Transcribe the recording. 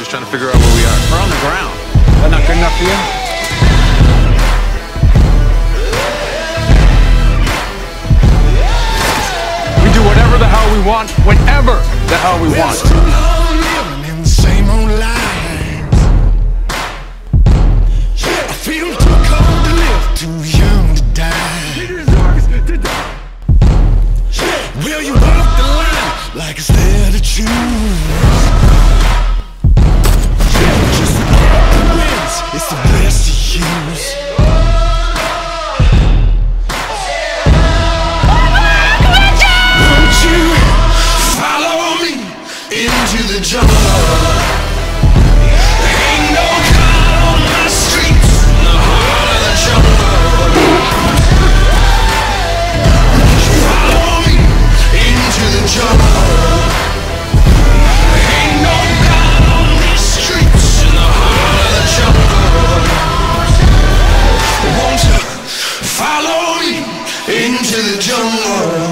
just trying to figure out where we are. We're on the ground. Is that not good enough for you? We do whatever the hell we want, whenever the hell we want. Too long living in the same old lies. I feel too cold to live, too young to die. Will you walk the line like it's there to choose? Just the wins, it's the best to use. Won't you follow me into the jungle? Ain't no God on my streets, in the heart of the jungle. Follow me into the jungle. Ain't no God on these streets, in the heart of the jungle. Won't you follow me into the jungle?